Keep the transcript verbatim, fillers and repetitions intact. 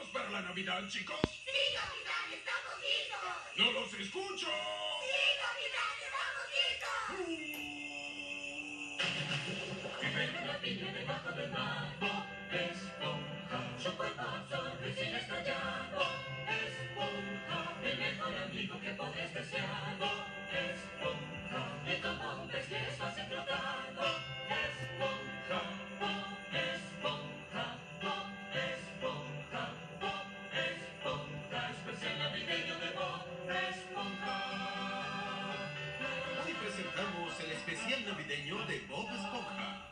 ¿Listos para la Navidad, chicos? ¡Sí, capitán! ¡Estamos listos! ¡No los escucho! ¡Sí, capitán! ¡Estamos listos! Vive en una piña debajo del mar. Bob Esponja, su cuerpo absorbe sin estallar. Bob Esponja, el mejor amigo que podés desear. Bob Esponja, es como un pez que es fácil flotar. Bob Esponja, Bob Esponja, Bob Esponja, Bob Esponja, especial navideño de Bob Esponja. Hoy presentamos el especial navideño de Bob Esponja.